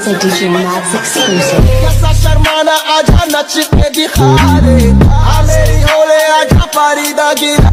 a DJ Max exclusive. कैसा शर्माना आजा नच के दिखा दे, मेरी होले आजा फारीदा गिरा